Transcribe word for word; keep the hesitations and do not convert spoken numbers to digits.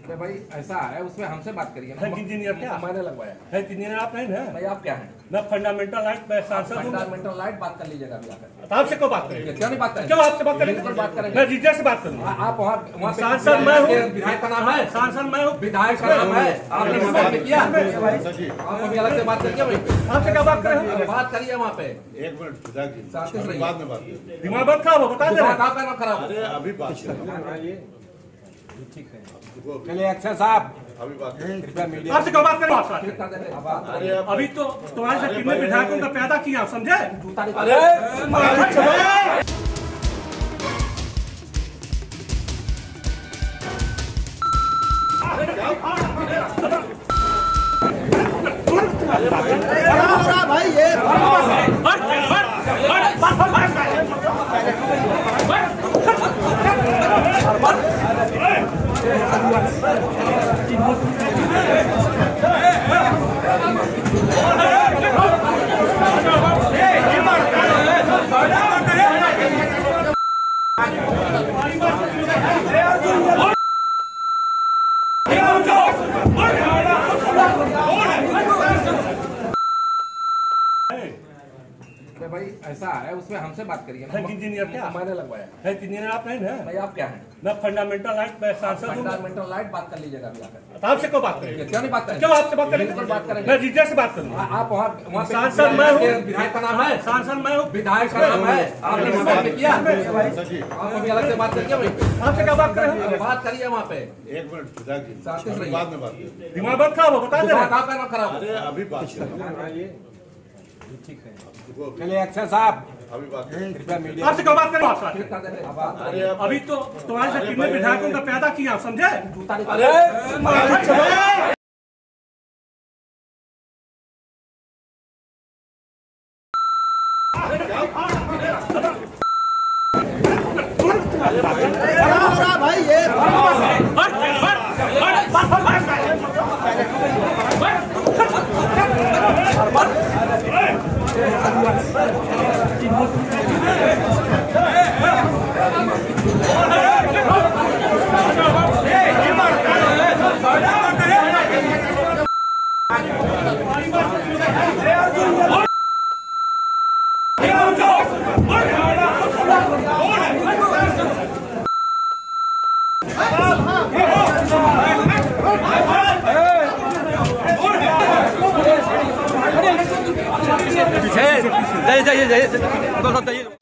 अरे भाई ऐसा है, उसमें हमसे बात करिए ना। इंजीनियर क्या मैंने लगवाया है? इंजीनियर आप नहीं है भाई, आप क्या हैं? मैं फंडामेंटल राइट मैं सांसद हूँ। फंडामेंटल राइट बात कर लीजिएगा अभी आकर। तो आपसे क्यों बात करेंगे? क्यों नहीं बात करेंगे? क्यों आपसे बात करेंगे? बिल्कुल बात करेंगे। मैं जीजा से बात करूँगा। आप वहाँ वहाँ पे सांसद मैं हूँ। विधायक का नाम है, सांसद मैं हूँ। विधायक का नाम है। आपने मोबाइल में किया, आप अभी अलग से बात करिए भाई। आपसे क्या बात करें? बात करिए वहाँ पे। एक मिनट पिताजी, शांति से रहिए। बाद में बात करें। दिमाग बहुत खराब हो, बता दे रहे हैं। कहाँ पे खराब? अरे अभी बात करें। ठीक है, चलिए अक्षय साहब अभी बात करें। कृपया मीडिया आपसे क्यों बात करें? आपसे ठीक कर देंगे। अब आप अरे अभी तो तुम्हारे से कितने विधायकों का पैदा किया, आप समझे? जूता निकाल। भाई ये अरे भाई ऐसा है, उसमें हमसे बात करिए ना। इंजीनियर क्या मैंने लगवाया है? इंजीनियर आप नहीं है भाई, आप क्या हैं? मैं फंडामेंटल राइट मैं सांसद हूँ। फंडामेंटल राइट बात कर लीजिएगा अभी आकर। तो आपसे क्यों बात करेंगे? क्यों नहीं बात करेंगे? क्यों आपसे बात करेंगे? बिल्कुल बात करेंगे। मैं जीजा से बात करूँगा। आप वहाँ वहाँ पे सांसद मैं हूँ। विधायक का नाम है, सांसद मैं हूँ। विधायक का नाम है। आपने मोबाइल में किया, आप अभी अलग से बात करिए भाई। आपसे क्या बात करें? बात करिए वहाँ पे। एक मिनट पिताजी, शांति से अभी रहिए। बाद में बात करें। दिमाग बहुत खराब हो, बता दे रहे हैं। कहाँ पे खराब? अरे अभी बात करें। ठीक है, चलिए अक्षय साहब अभी बात करें। कृपया मीडिया आपसे क्यों बात करें? आपसे ठीक कर देंगे। अब आप अरे अभी तो तुम्हारे से कितने विधायकों का पैदा किया, आप समझे? जूता निकाल। भाई ये जाइए जाइए जाइए